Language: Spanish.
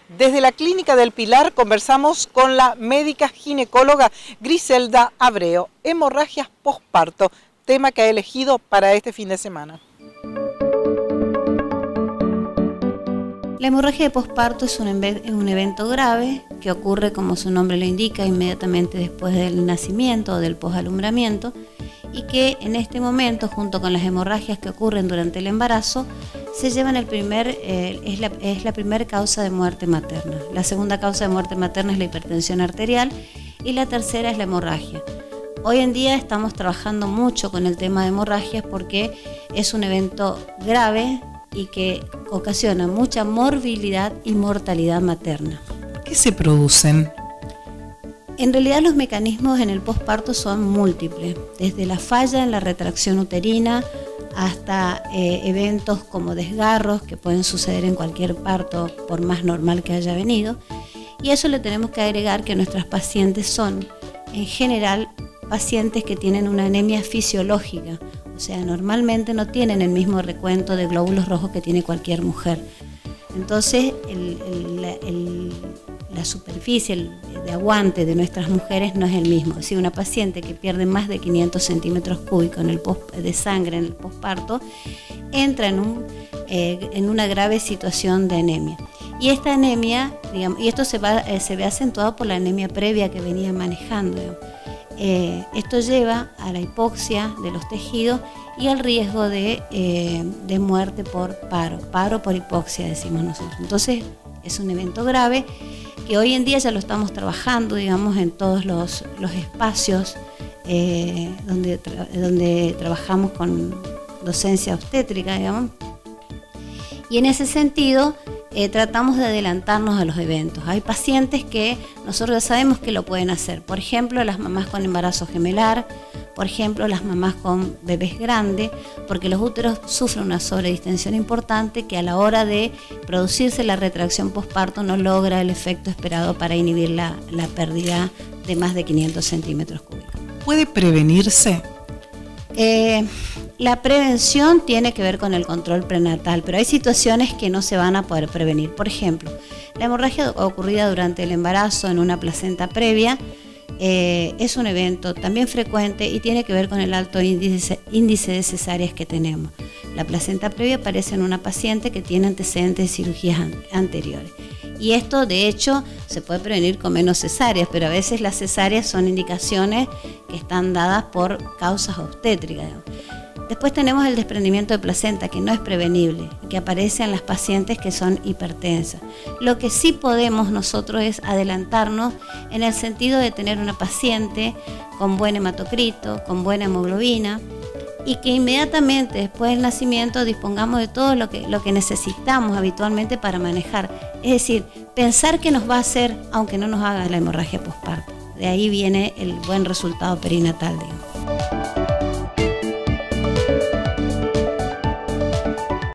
Desde la Clínica del Pilar conversamos con la médica ginecóloga Griselda Abreu. Hemorragias posparto, tema que ha elegido para este fin de semana. La hemorragia de posparto es un evento grave que ocurre, como su nombre lo indica, inmediatamente después del nacimiento o del posalumbramiento, y que en este momento, junto con las hemorragias que ocurren durante el embarazo, se llevan es la primera causa de muerte materna. La segunda causa de muerte materna es la hipertensión arterial y la tercera es la hemorragia. Hoy en día estamos trabajando mucho con el tema de hemorragias porque es un evento grave y que ocasiona mucha morbilidad y mortalidad materna. ¿Qué se producen? En realidad los mecanismos en el posparto son múltiples, desde la falla en la retracción uterina hasta eventos como desgarros que pueden suceder en cualquier parto por más normal que haya venido. Y a eso le tenemos que agregar que nuestras pacientes son en general pacientes que tienen una anemia fisiológica, o sea, normalmente no tienen el mismo recuento de glóbulos rojos que tiene cualquier mujer. Entonces, la superficie de aguante de nuestras mujeres no es el mismo. Si una paciente que pierde más de 500 centímetros cúbicos de sangre en el posparto, entra en una grave situación de anemia. Y esta anemia, digamos, y esto se ve acentuado por la anemia previa que venía manejando, esto lleva a la hipoxia de los tejidos y al riesgo de muerte por paro por hipoxia, decimos nosotros. Entonces es un evento grave que hoy en día ya lo estamos trabajando, digamos, en todos los espacios donde trabajamos con docencia obstétrica, digamos. Y en ese sentido tratamos de adelantarnos a los eventos. Hay pacientes que nosotros ya sabemos que lo pueden hacer. Por ejemplo, las mamás con embarazo gemelar, por ejemplo, las mamás con bebés grandes, porque los úteros sufren una sobredistensión importante que a la hora de producirse la retracción posparto no logra el efecto esperado para inhibir la pérdida de más de 500 centímetros cúbicos. ¿Puede prevenirse? La prevención tiene que ver con el control prenatal, pero hay situaciones que no se van a poder prevenir. Por ejemplo, la hemorragia ocurrida durante el embarazo en una placenta previa es un evento también frecuente y tiene que ver con el alto índice de cesáreas que tenemos. La placenta previa aparece en una paciente que tiene antecedentes de cirugías anteriores. Y esto, de hecho, se puede prevenir con menos cesáreas, pero a veces las cesáreas son indicaciones que están dadas por causas obstétricas. Después tenemos el desprendimiento de placenta, que no es prevenible, que aparece en las pacientes que son hipertensas. Lo que sí podemos nosotros es adelantarnos en el sentido de tener una paciente con buen hematocrito, con buena hemoglobina, y que inmediatamente después del nacimiento dispongamos de todo lo que necesitamos habitualmente para manejar. Es decir, pensar que nos va a hacer aunque no nos haga la hemorragia posparto. De ahí viene el buen resultado perinatal, digamos.